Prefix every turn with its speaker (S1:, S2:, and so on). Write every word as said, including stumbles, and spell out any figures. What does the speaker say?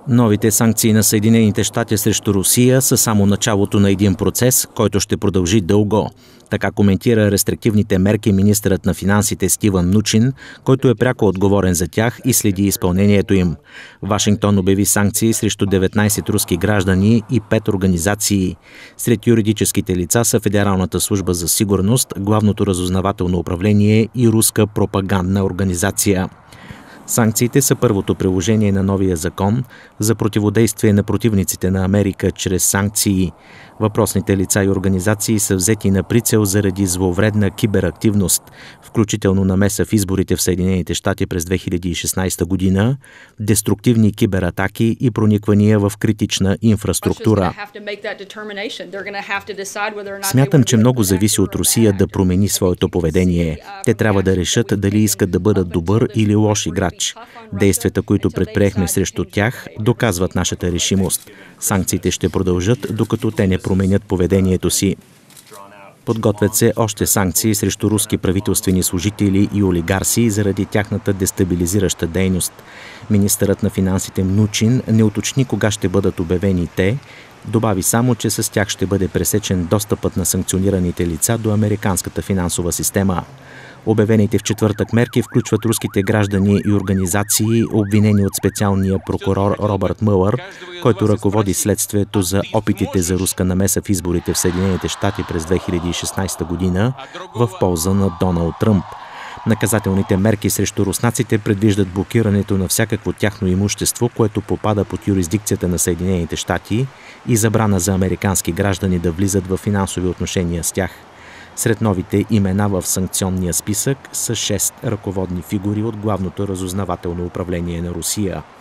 S1: Новите санкции на Съединените щати срещу Русия са само началото на един процес, който ще продължи дълго. Така коментира рестриктивните мерки министърът на финансите Стивън Мнучин, който е пряко отговорен за тях и следи изпълнението им. Вашингтон обяви санкции срещу деветнайсет руски граждани и пет организации. Сред юридическите лица са Федералната служба за сигурност, Главното разузнавателно управление и руска пропагандна организация. Санкциите са първото приложение на новия закон за противодействие на противниците на Америка чрез санкции. Въпросните лица и организации са взети на прицел заради зловредна киберактивност, включително намеса в изборите в Съединените щати през две хиляди и шестнайсета година, деструктивни кибератаки и прониквания в критична инфраструктура. Смятам, че много зависи от Русия да промени своето поведение. Те трябва да решат дали искат да бъдат добър или лош играч. Действията, които предприехме срещу тях, доказват нашата решимост. Санкциите ще продължат, докато те не променят поведението си. Подготвят се още санкции срещу руски правителствени служители и олигарси заради тяхната дестабилизираща дейност. Министърът на финансите Мнучин не уточни кога ще бъдат обявени те, добави само, че с тях ще бъде пресечен достъпът на санкционираните лица до американската финансова система. Обявените в четвъртък мерки включват руските граждани и организации, обвинени от специалния прокурор Робърт Мюлър, който ръководи следствието за опитите за руска намеса в изборите в Съединените щати през две хиляди и шестнайсета година в полза на Доналд Тръмп. Наказателните мерки срещу руснаците предвиждат блокирането на всякакво тяхно имущество, което попада под юрисдикцията на Съединените щати, и забрана за американски граждани да влизат в финансови отношения с тях. Сред новите имена в санкционния списък са шест ръководни фигури от Главното разузнавателно управление на Русия.